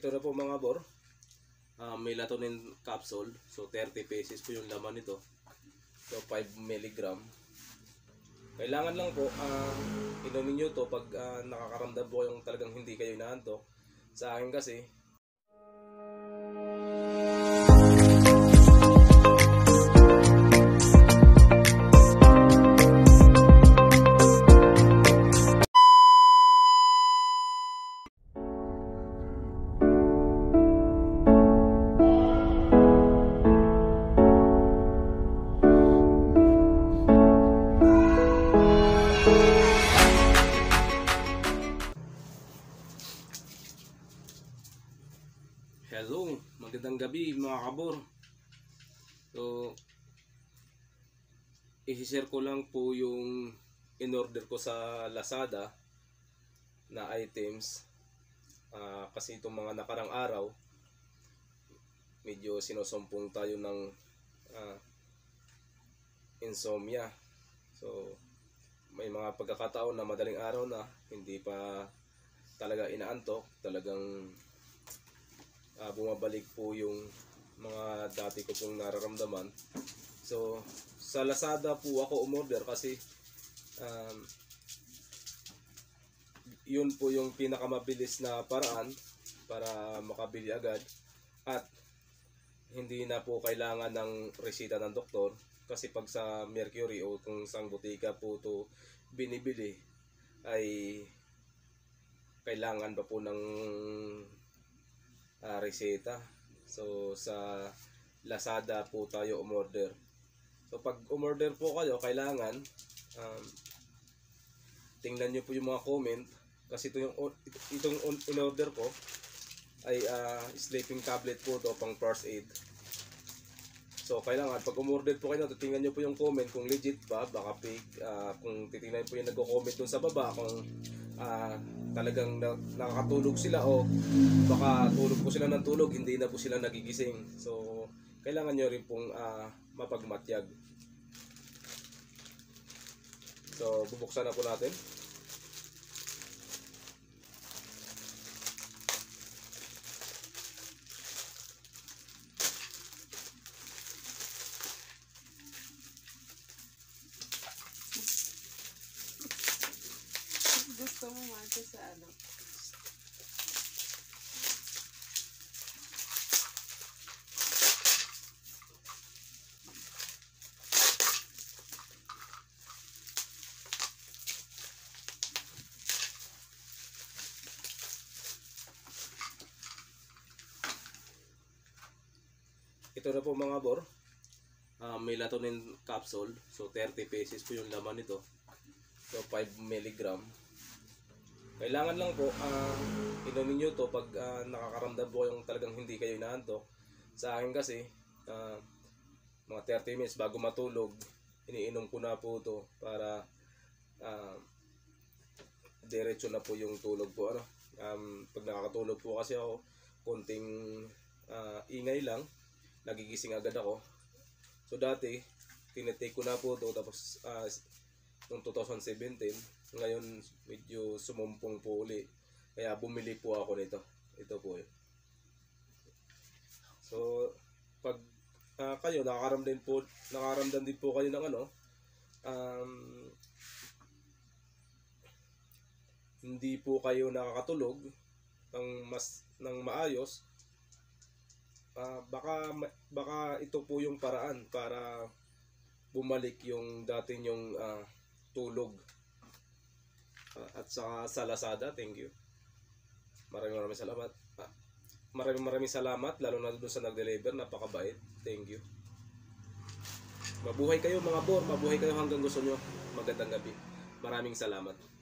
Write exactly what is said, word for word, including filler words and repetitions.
Ito na po mga bor, uh, melatonin capsule. So thirty pesos po yung laman nito. So five milligram. Kailangan lang po uh, inumin nyo to pag uh, nakakaramdam po yung talagang hindi kayo inaantok. Sa akin kasi hello, magandang gabi mga kabor. So, i-share ko lang po yung in-order ko sa Lazada na items. Uh, kasi itong mga nakarang araw, medyo sinusumpong tayo ng uh, insomnia. So, may mga pagkakataon na madaling araw na hindi pa talaga inaantok, talagang Uh, bumabalik po yung mga dati ko pong nararamdaman. So sa Lazada po ako umorder kasi um, yun po yung pinakamabilis na paraan para makabili agad at hindi na po kailangan ng resita ng doktor. Kasi pag sa Mercury o kung sang butika po to binibili ay kailangan pa po ng Uh, reseta. So sa Lazada po tayo umorder. So pag umorder po kayo, kailangan um, tingnan nyo po yung mga comment kasi ito yung itong in-order ko ay uh, sleeping tablet po to, pang first aid. So kailangan pag umorder po kayo, tingnan nyo po yung comment kung legit ba, baka fake. Uh, kung titingnan po yung nagko-comment dun sa baba kung uh, talagang na, nakakatulog sila o baka tulog po sila ng tulog, hindi na po sila nagigising. So kailangan nyo rin pong uh, mapagmatyag. So bubuksan na po natin. Gusto mo mati sa ano? Ito na po mga bor, uh, melatonin capsule. So thirty pesos po yung laman nito. So five milligram. Kailangan lang po uh, inumin nyo to pag uh, nakakaramdam po yung talagang hindi kayo inaantok. Sa akin kasi uh, mga thirty minutes bago matulog, iniinom ko na po to para uh, diretso na po yung tulog po. Ano? Um, pag nakakatulog po kasi ako, konting uh, ingay lang, nagigising agad ako. So dati tinitake ko na po to, tapos uh, noong two thousand seventeen, ngayon medyo sumumpong po uli, kaya bumili po ako nito. Ito po yun. So pag uh, kayo nakakaramdam po nakakaramdam din po kayo ng ano, um, hindi po kayo nakakatulog ng mas ng maayos, uh, baka baka ito po yung paraan para bumalik yung dati yung uh, tulog. Uh, at sa, sa Lazada, thank you. Maraming maraming salamat. Uh, maraming maraming salamat, lalo na doon sa nag-deliver, napakabait. Thank you. Mabuhay kayo mga bor, mabuhay kayo hanggang gusto nyo. Magandang gabi. Maraming salamat.